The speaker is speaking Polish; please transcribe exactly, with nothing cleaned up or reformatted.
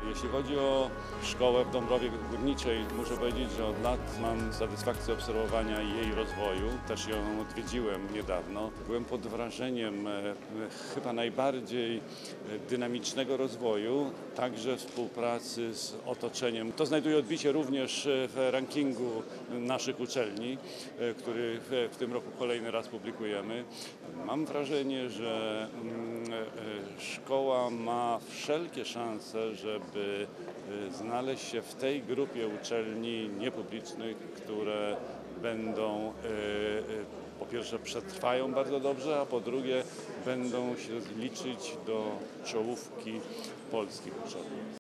Jeśli chodzi o szkołę w Dąbrowie Górniczej, muszę powiedzieć, że od lat mam satysfakcję obserwowania jej rozwoju. Też ją odwiedziłem niedawno. Byłem pod wrażeniem e, chyba najbardziej dynamicznego rozwoju, także współpracy z otoczeniem. To znajduje odbicie również w rankingu naszych uczelni, e, który w, w tym roku kolejny raz publikujemy. Mam wrażenie, że mm, e, szkoła ma wszelkie szanse, żeby znaleźć się w tej grupie uczelni niepublicznych, które będą po pierwsze przetrwają bardzo dobrze, a po drugie będą się liczyć do czołówki polskich uczelni.